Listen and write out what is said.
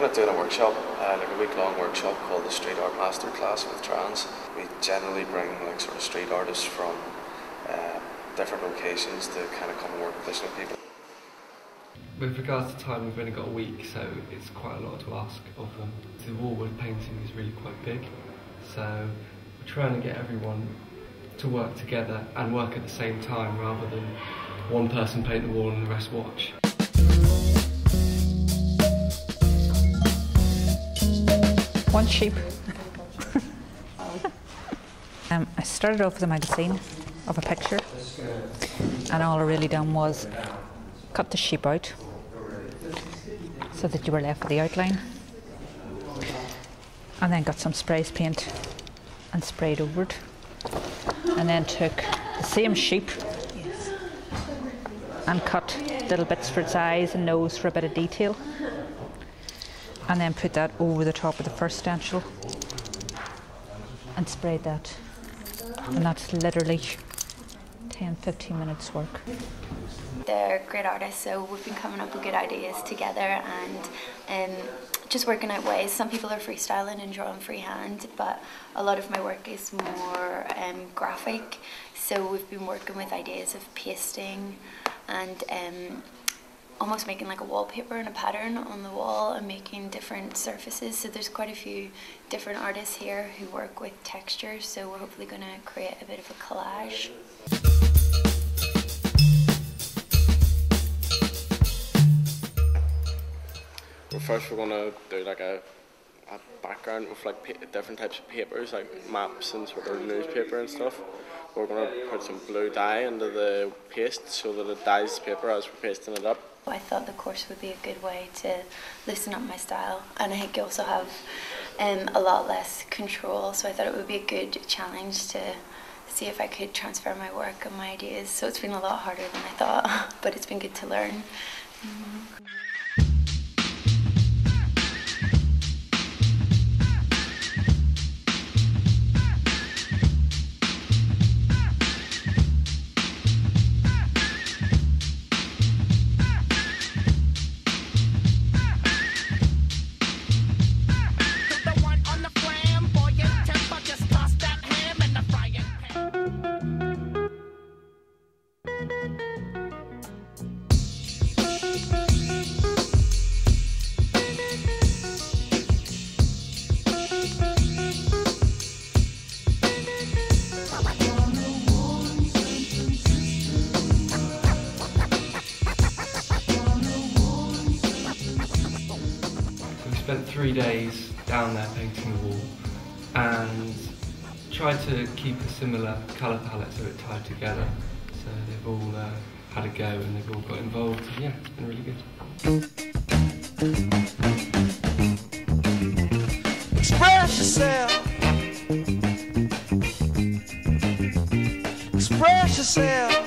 kind of doing a workshop, like a week-long workshop called the Street Art Masterclass with trans. We generally bring like sort of street artists from different locations to kind of come and work with this young people. With regards to time, we've only got a week, so it's quite a lot to ask of them. The wall we're painting is really quite big, so we're trying to get everyone to work together and work at the same time rather than one person paint the wall and the rest watch. One sheep. I started off with a magazine of a picture, and all I really done was cut the sheep out so that you were left with the outline, and then got some spray paint and sprayed over it, and then took the same sheep and cut little bits for its eyes and nose for a bit of detail, and then put that over the top of the first stencil and sprayed that, and that's literally 10-15 minutes work. They're great artists, so we've been coming up with good ideas together and just working out ways. Some people are freestyling and drawing freehand, but a lot of my work is more graphic, so we've been working with ideas of pasting and almost making like a wallpaper and a pattern on the wall and making different surfaces. So there's quite a few different artists here who work with textures, so we're hopefully going to create a bit of a collage. Well, first we're going to do like a background with like different types of papers, like maps and sort of newspaper and stuff. We're going to put some blue dye into the paste so that it dyes the paper as we're pasting it up. I thought the course would be a good way to loosen up my style, and I think you also have a lot less control, so I thought it would be a good challenge to see if I could transfer my work and my ideas. So it's been a lot harder than I thought, but it's been good to learn. We spent 3 days down there painting the wall and tried to keep a similar colour palette so it tied together. So they've all had a go and they've all got involved. And yeah, it's been really good. Express yourself. Express yourself.